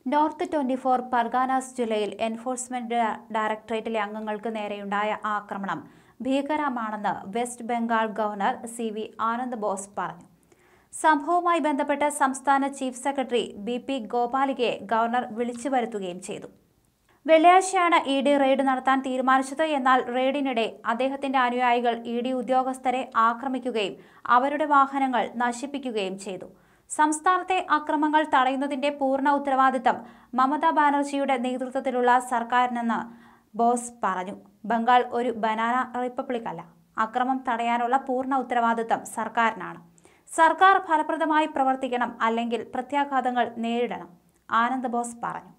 North 24 Parganas ജില്ലയിൽ enforcement ഡയറക്ടറേറ്റിലെ അംഗങ്ങൾക്ക് നേരെയുണ്ടായ ആക്രമണം ഭീകരമാണെന്ന് വെസ്റ്റ് ബംഗാൾ ഗവർണർ സി.വി. ആനന്ദ് ബോസ് പറഞ്ഞു. സംഭവവുമായി ബന്ധപ്പെട്ട് സംസ്ഥാന ചീഫ് സെക്രട്ടറി ബി.പി. ഗോപാലികയെ ഗവർണർ വിളിച്ചു വരുത്തുകയും ചെയ്തു. വെള്ളിയാഴ്ചയാണ് ഇ.ഡി. റെയ്ഡ് നടത്താൻ തീരുമാനിച്ചത്. എന്നാൽ റെയ്ഡിനിടെ അദ്ദേഹത്തിന്റെ അനുയായികൾ ഇ.ഡി. ഉദ്യോഗസ്ഥരെ ആക്രമിക്കുകയും അവരുടെ വാഹനങ്ങൾ നശിപ്പിക്കുകയും ചെയ്തു. സംസ്ഥാനത്തെ അക്രമങ്ങൾ തടയുന്നതിന്റെ പൂർണ്ണ ഉത്തരവാദിത്തം മമതാ ബാനർജിയുടെ നേതൃത്വത്തിലുള്ള സർക്കാരിനെന്ന് ബോസ് പറഞ്ഞു. ബംഗാൾ ഒരു ബനാന റിപ്പബ്ലിക് അല്ല. അക്രമം തടയാനുള്ള പൂർണ്ണ ഉത്തരവാദിത്തം സർക്കാരിനാണ്. സർക്കാർ ഫലപ്രദമായി പ്രവർത്തിക്കണം, അല്ലെങ്കിൽ പ്രത്യാഘാതങ്ങൾ നേരിടണം, ആനന്ദ് ബോസ് പറഞ്ഞു.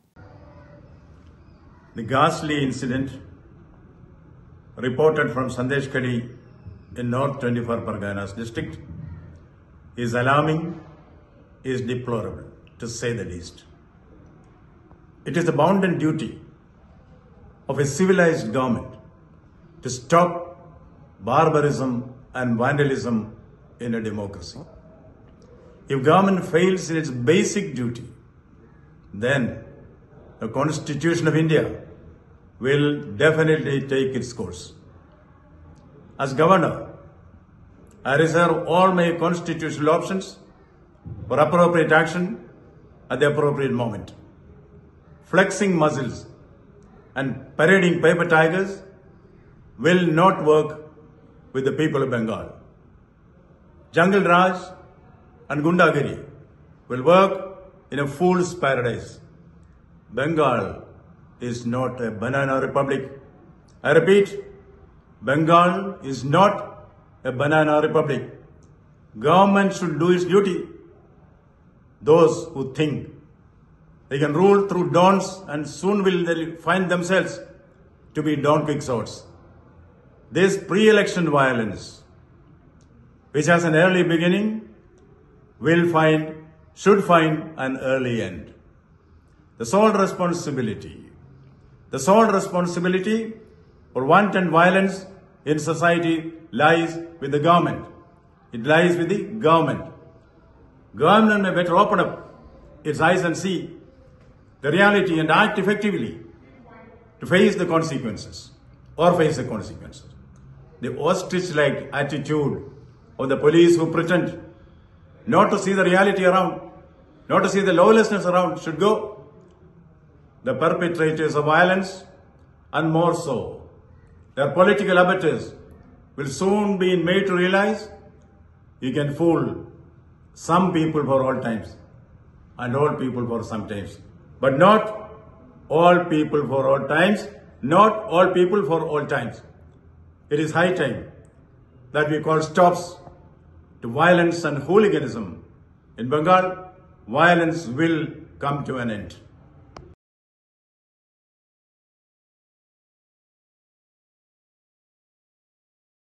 The ghastly incident reported from Sandeshkhadi in North 24 Parganas district is alarming, is deplorable, to say the least. It is the bounden duty of a civilized government to stop barbarism and vandalism in a democracy. If government fails in its basic duty, then the Constitution of India will definitely take its course. As governor, I reserve all my constitutional options for appropriate action at the appropriate moment. Flexing muscles and parading paper tigers will not work with the people of Bengal. Jungle Raj and Gundagiri will work in a fool's paradise. Bengal is not a banana republic. I repeat, Bengal is not a banana republic. Government should do its duty. Those who think they can rule through dons and soon will they find themselves to be Don Quixotes. This pre-election violence, which has an early beginning, should find an early end. The sole responsibility for wanton violence in society lies with the government. It lies with the government. Government may better open up its eyes and see the reality and act effectively to face the consequences. The ostrich-like attitude of the police who pretend not to see the reality around, not to see the lawlessness around, should go. The perpetrators of violence, and more so, their political abettors, will soon be made to realize you can fool some people for all times and all people for some times, but not all people for all times, not all people for all times. It is high time that we call stops to violence and hooliganism. In Bengal, violence will come to an end.